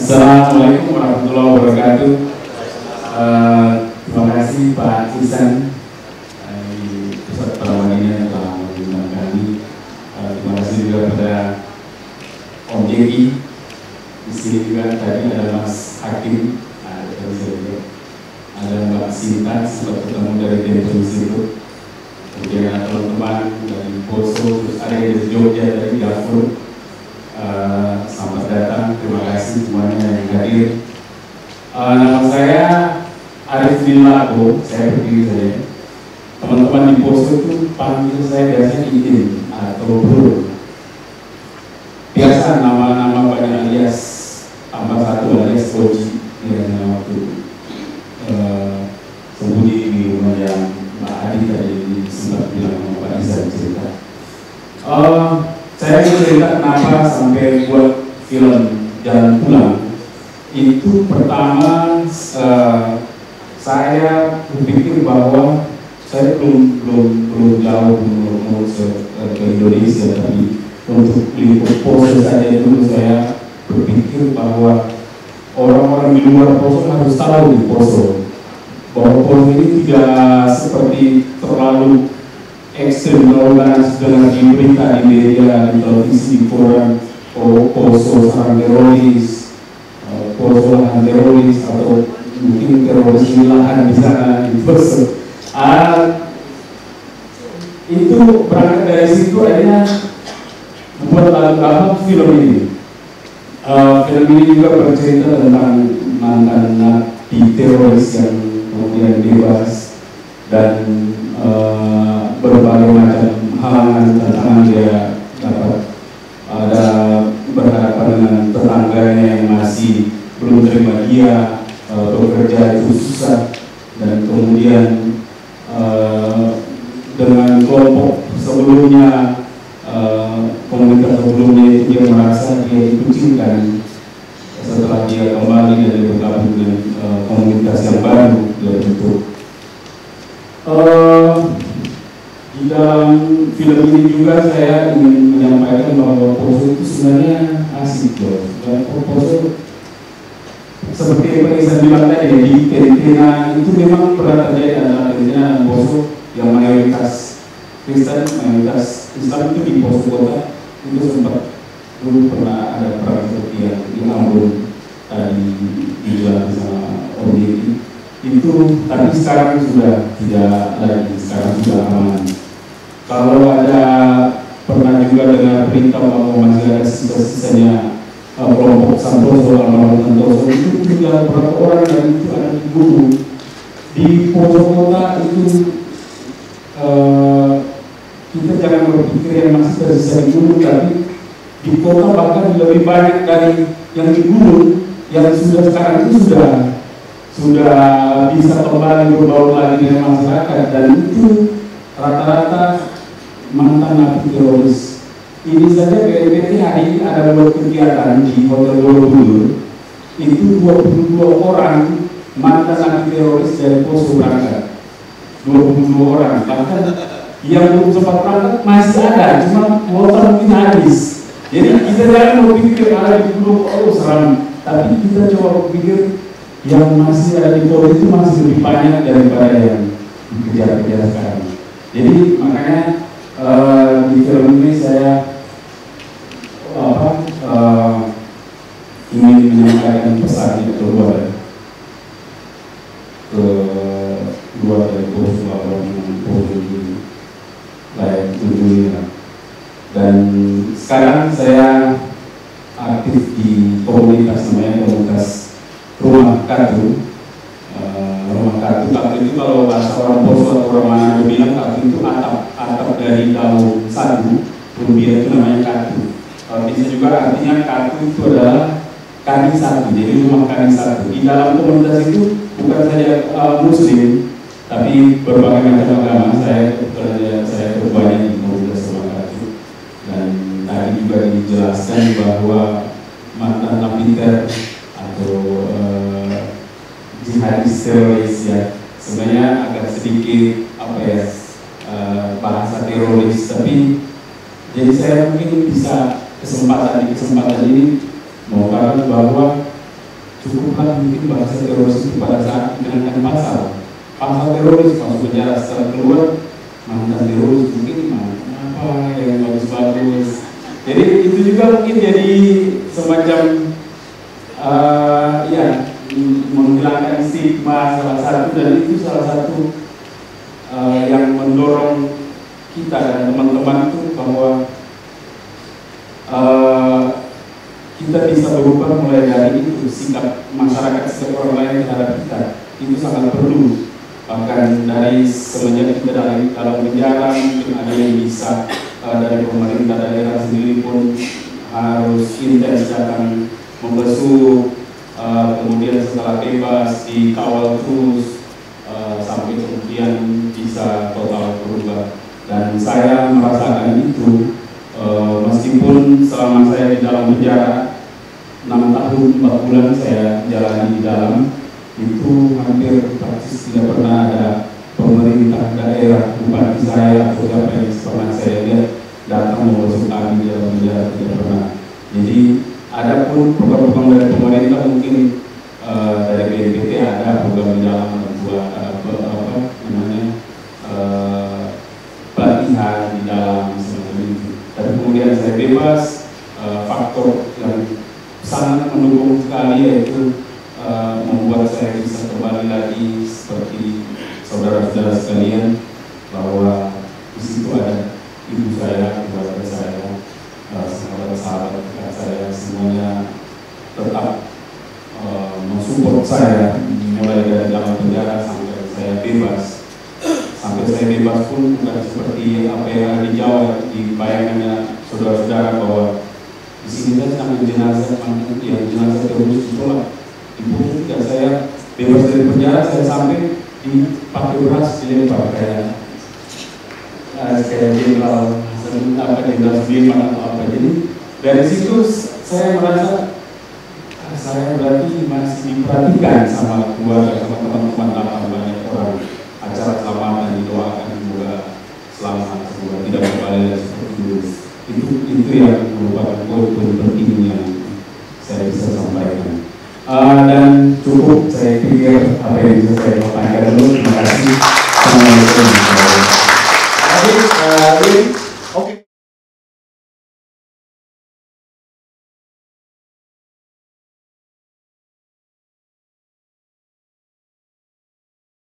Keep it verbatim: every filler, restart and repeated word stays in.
Assalamualaikum warahmatullahi wabarakatuh. Uh, terima kasih Pak Isan di pusat pertemuan ini telah mengundang kami. Uh, terima kasih juga kepada Om Jeki. Di sini juga tadi ada Mas Hakim, ada ada Mbak Sinta, sempat ketemu dari Depok Institute. Kemudian ada teman-teman dari Poso, terus ada dari Jogja, dari Darfur. Uh, selamat datang, terima kasih semuanya yang hadir. Uh, nama saya Arif bin Lago, saya berdiri saja. Teman-teman di Poso itu panggil saya biasanya Idin atau Bro. Biasa nama-nama banyak alias, tambah satu alias Koji, yang waktu uh, sembunyi di rumah yang Mbak Adi tadi sempat bilang sama Pak Izan cerita. Uh, Saya ingin cerita kenapa sampai buat film Jalan Pulang. Itu pertama uh, saya berpikir bahwa saya belum belum belum jauh mau ke Indonesia, tapi untuk lingkup Poso saja itu saya berpikir bahwa orang-orang di luar Poso harus tahu di Poso bahwa Poso ini tidak seperti terlalu ekstrem melakukan dengan di berita, di media, di televisi, di koran, Poso sarang teroris, Poso lahan teroris, atau mungkin teroris di lahan di sana, di Poso. Ah, itu berangkat dari situ akhirnya membuat lagu film ini. Uh, film ini juga bercerita tentang mantan napi teroris yang kemudian bebas dan uh, berbagai macam halangan tantangan dia dapat. Ada berhadapan dengan tetangganya yang masih belum terima dia, uh, bekerja itu susah, dan kemudian uh, dengan kelompok sebelumnya, uh, komunitas sebelumnya itu dia merasa dia dikucilkan. Setelah dia kembali dan bergabung dengan uh, komunitas yang baru dia bentuk. Uh, Di dalam film ini juga saya ingin menyampaikan bahwa Poso itu sebenarnya asik loh. Poso seperti yang Pak Isan bilang tadi, di Argentina itu memang pernah terjadi antara Argentina dan Poso yang mayoritas Kristen, mayoritas Islam itu di Poso kota itu sempat dulu pernah ada perang seperti yang di Ambon tadi dibilang sama Om Yeti itu, tapi sekarang sudah tidak lagi, sekarang sudah aman. Kalau ada pernah juga dengar berita bahwa masih ada sisa-sisanya uh, kelompok Santoso, Almarhum Santoso itu tinggal beberapa orang dan itu ada di gunung. Di Poso kota itu uh, kita jangan berpikir yang masih tersisa di gunung, tapi di kota bahkan lebih banyak dari yang di gunung yang sudah sekarang itu sudah sudah bisa kembali berbaur lagi dengan masyarakat, dan itu rata-rata mantan napi teroris. Ini saja B N P T hari ini ada buat kegiatan di Hotel Borobudur, itu dua puluh dua orang mantan napi teroris dari Poso berangkat, dua puluh dua orang, bahkan yang belum sempat berangkat masih ada, cuma kuota mungkin habis. Jadi kita jangan berpikir ada di Pulau oh seram, tapi kita coba berpikir yang masih ada di Poso itu masih lebih banyak daripada yang dikejar-kejar sekarang. Jadi makanya Uh, di film ini saya apa, uh, ingin menyampaikan pesan itu keluar ke luar dari Poso atau Poso di layak tujuh. Dan sekarang saya aktif di komunitas namanya komunitas Rumah Kartu. Uh, rumah Kartu, kartu itu kalau bahasa orang Poso atau orang mana bilang kartu itu atap atap dari daun sagu, rumbia itu namanya kartu. Kalau bisa juga artinya kartu itu adalah kaki satu, jadi rumah kaki satu. Di dalam komunitas itu bukan saja uh, Muslim, tapi berbagai macam agama. Saya saya, saya berbanyak di komunitas rumah kartu. Dan tadi juga dijelaskan bahwa mantan napi atau uh, jihadis teroris ya sebenarnya agak sedikit apa ya uh, bahasa teroris, tapi jadi saya mungkin bisa kesempatan di kesempatan ini mengatakan bahwa cukuplah mungkin bahasa teroris itu pada saat dikenakan pasal pasal teroris, masuk penjara setelah keluar mantan teroris mungkin apa yang bagus-bagus. Jadi itu juga mungkin jadi semacam uh, ya menghilangkan stigma salah satu, dan itu salah satu uh, yang mendorong kita dan teman-teman itu bahwa uh, kita bisa berubah mulai dari itu, sikap masyarakat, sikap orang lain terhadap kita itu sangat perlu. Bahkan dari semenjak kita dalam, dalam penjara mungkin ada yang bisa uh, dari pemerintah daerah sendiri pun harus intens akan membesuk, uh, kemudian setelah bebas dikawal terus uh, sampai kemudian bisa total berubah. Dan saya merasakan itu uh, meskipun selama saya di dalam penjara enam tahun empat bulan saya jalani di dalam, itu hampir praktis tidak pernah ada pemerintah daerah, bupati saya atau siapa yang pernah saya lihat datang membesuk kami di dalam penjara, tidak pernah. Jadi ada pun program-program dari pemerintah mungkin uh, dari B N P T ada program di dalam buat uh, apa namanya uh, pelatihan di dalam semacam itu. Tapi kemudian saya bebas, uh, faktor yang sangat mendukung sekali yaitu Uh, membuat saya bisa kembali lagi seperti saudara-saudara sekalian, bahwa di situ ada ibu saya, keluarga saya, uh, sahabat-sahabat dekat saya, semuanya tetap uh, mensupport saya mulai dari dalam penjara sampai saya bebas. Sampai saya bebas pun bukan seperti apa yang ada di Jawa, di bayangannya saudara-saudara bahwa di sini kan sama jenazah, yang jenazah terus ditolak. Ibu juga saya bebas dari penjara, saya sampai dipakai beras dilempar kayak uh, kayak jenderal apa jenderal Sudirman atau apa. Jadi dari situ saya merasa ah, saya berarti masih diperhatikan sama keluarga, sama teman-teman, apa banyak orang. Acara selamatan didoakan juga selamat, semoga tidak kembali lagi seperti dulu. Itu itu yang merupakan poin-poin penting yang saya bisa sampaikan. Uh, dan cukup saya pikir apa yang bisa saya sampaikan dulu. Terima kasih. Assalamualaikum.